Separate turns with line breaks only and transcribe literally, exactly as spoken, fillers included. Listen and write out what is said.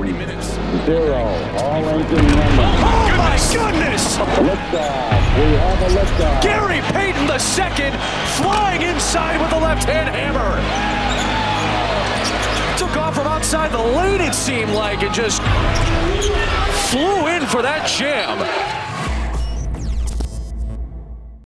thirty minutes.
Zero. All engine running.
Oh my goodness!
Liftoff. We have a liftoff.
Gary Payton the second, flying inside with the left-hand hammer. Took off from outside the lane, it seemed like, and just flew in for that jam.